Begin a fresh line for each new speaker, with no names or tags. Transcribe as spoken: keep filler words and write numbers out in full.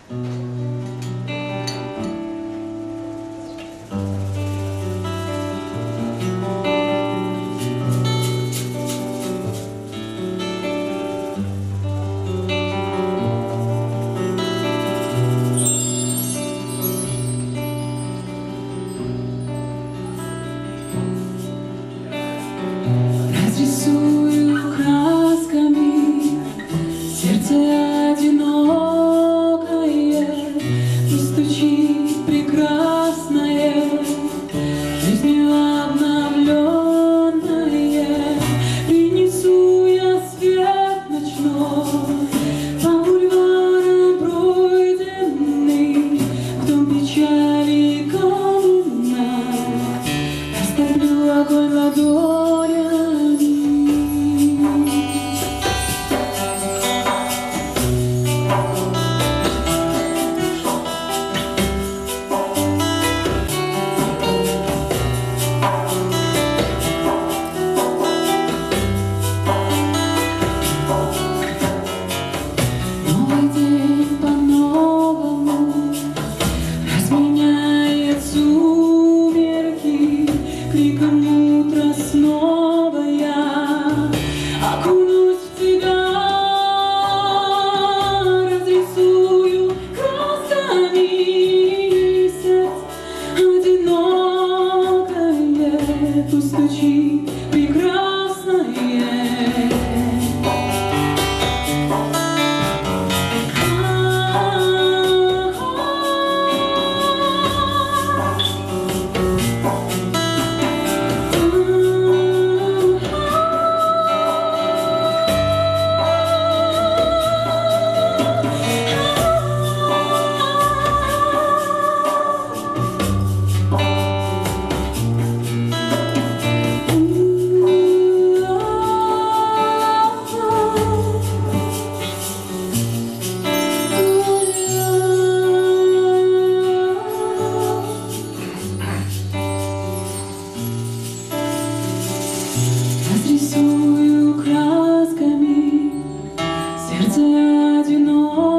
Разрисую красками сердце одинокое, постучит прекрасное, жизнью обновленное. Принесу я свет ночной, по бульварам пройденный, в дом печали коммунальной, растоплю огонь ладонями. Новый день по-новому разменяет сумерки, криком утра снова я окунусь в тебя, разрисую красками сердце одинокое, постучит прекрасное. Разрисую красками сердце одинокое.